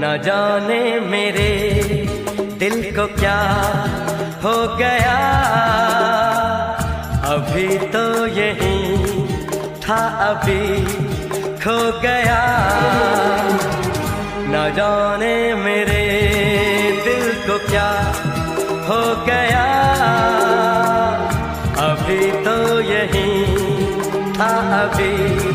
न जाने मेरे दिल को क्या हो गया, अभी तो यही था अभी खो गया। न जाने मेरे दिल को क्या हो गया, अभी तो यही था अभी